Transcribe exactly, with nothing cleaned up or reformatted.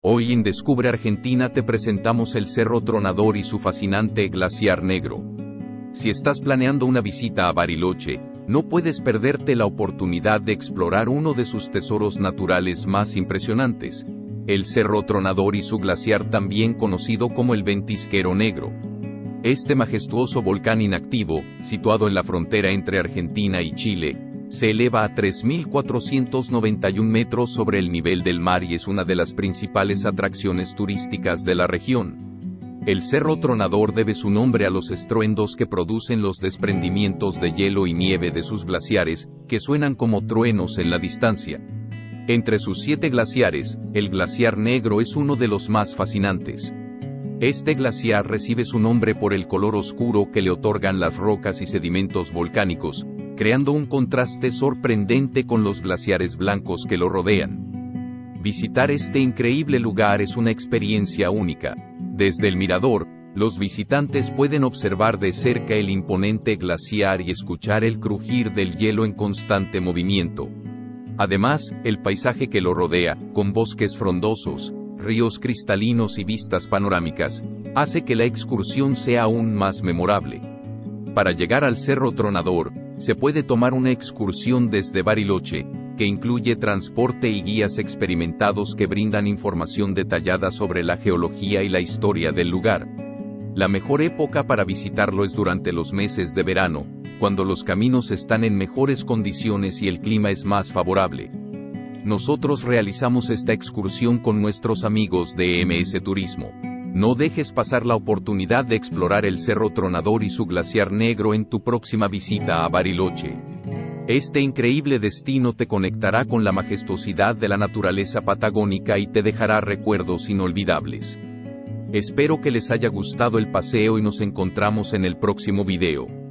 Hoy en Descubre Argentina te presentamos el Cerro Tronador y su fascinante glaciar negro. Si estás planeando una visita a Bariloche, no puedes perderte la oportunidad de explorar uno de sus tesoros naturales más impresionantes, el Cerro Tronador y su glaciar, también conocido como el Ventisquero Negro. Este majestuoso volcán inactivo, situado en la frontera entre Argentina y Chile, se eleva a tres mil cuatrocientos noventa y un metros sobre el nivel del mar y es una de las principales atracciones turísticas de la región. El Cerro Tronador debe su nombre a los estruendos que producen los desprendimientos de hielo y nieve de sus glaciares, que suenan como truenos en la distancia. Entre sus siete glaciares, el Glaciar Negro es uno de los más fascinantes. Este glaciar recibe su nombre por el color oscuro que le otorgan las rocas y sedimentos volcánicos, creando un contraste sorprendente con los glaciares blancos que lo rodean. Visitar este increíble lugar es una experiencia única. Desde el mirador, los visitantes pueden observar de cerca el imponente glaciar y escuchar el crujir del hielo en constante movimiento. Además, el paisaje que lo rodea, con bosques frondosos, ríos cristalinos y vistas panorámicas, hace que la excursión sea aún más memorable. Para llegar al Cerro Tronador, se puede tomar una excursión desde Bariloche, que incluye transporte y guías experimentados que brindan información detallada sobre la geología y la historia del lugar. La mejor época para visitarlo es durante los meses de verano, cuando los caminos están en mejores condiciones y el clima es más favorable. Nosotros realizamos esta excursión con nuestros amigos de M S Turismo. No dejes pasar la oportunidad de explorar el Cerro Tronador y su Glaciar Negro en tu próxima visita a Bariloche. Este increíble destino te conectará con la majestuosidad de la naturaleza patagónica y te dejará recuerdos inolvidables. Espero que les haya gustado el paseo y nos encontramos en el próximo video.